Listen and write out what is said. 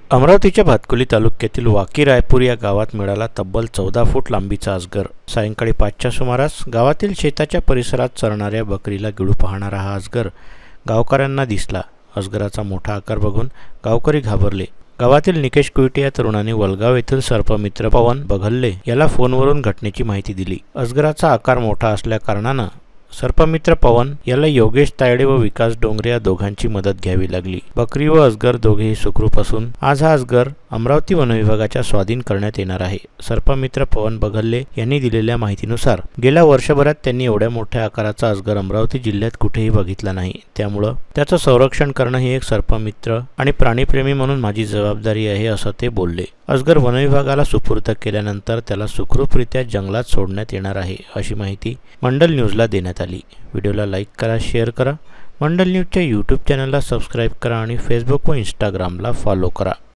अमरावतीच्या भातकुली तालुक्यातील वाकी रायपूर या गावात मिळाला तब्बल 14 फूट लांबीचा अजगर। सायंकाळी 5च्या सुमारास गावातील शेताच्या परिसरात चरणाऱ्या बकरीला गिळू पाहणारा हा अजगर गावकऱ्यांना दिसला। अजगराचा मोठा आकार बघून गावकरी घाबरले। गावातील निकेश कुईटे या तरुणाने वलगाव येथील सर्पमित्र पवन बघल्ले याला फोनवरून घटनेची माहिती दिली। अजगराचा आकार मोठा असल्या कारणाने सर्पमित्र पवन याला योगेश तायडे व विकास डोंगरे या दोघांची मदत घ्यावी लागली। बकरी व अजगर दोघेही सुखरूप असून आज हा अजगर अमरावती वन विभागाच्या स्वाधीन करण्यात येणार आहे। सर्पमित्र पवन बघल्ले यांनी दिलेल्या माहितीनुसार गेल्या वर्षभरात त्यांनी एवढ्या मोठ्या आकाराचा अजगर अमरावती जिल्ह्यात कुठेही बघितला नाही। त्यामुळे त्याचं संरक्षण करणं ही एक सर्पमित्र आणि प्राणीप्रेमी म्हणून माझी जबाबदारी आहे, असं ते बोलले। अजगर वन विभागाला सुपूर्द केल्यानंतर त्याला सुखरूपरित्या जंगलात सोडण्यात येणार आहे, अशी माहिती मंडल न्यूजला देण्यात आली। व्हिडिओला लाईक करा, शेअर करा, मंडल न्यूजच्या यूट्यूब चॅनलला सबस्क्राईब करा आणि फेसबुक व इंस्टाग्रामला फॉलो करा।